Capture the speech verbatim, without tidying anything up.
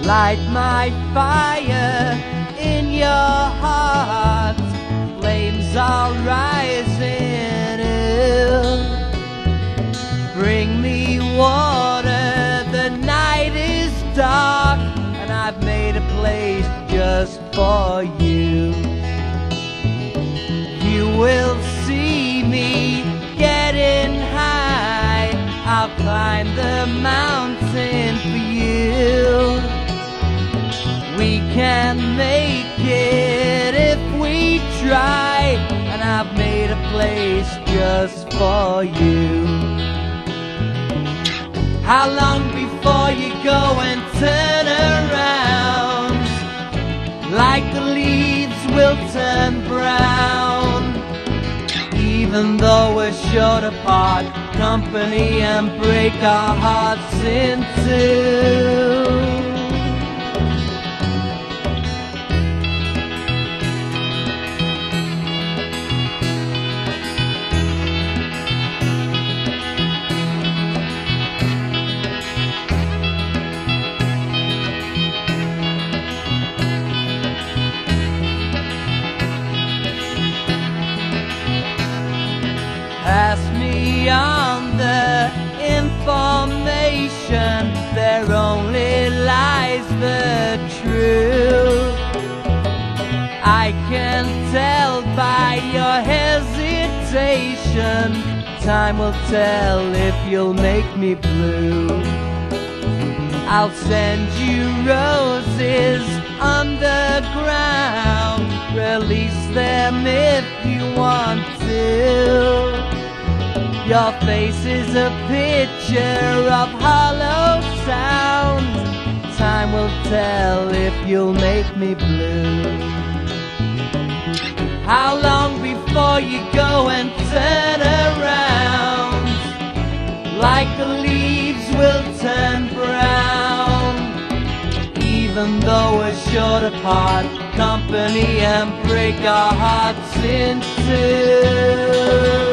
Light my fire in your heart. Flames are rising. Bring me water, the night is dark, and I've made a place just for you. You will see me getting high. I'll climb the mountain for you. We can make it if we try, and I've made a place just for you. How long before you go and turn around? Like the leaves will turn brown. Even though we're short apart, company and break our hearts in two. Pass me on the information, there only lies the truth. I can tell by your hesitation, time will tell if you'll make me blue. I'll send you roses underground, release them if you want to. Your face is a picture of hollow sound. Time will tell if you'll make me blue. How long before you go and turn around? Like the leaves will turn brown. Even though we're short apart, company and break our hearts in two.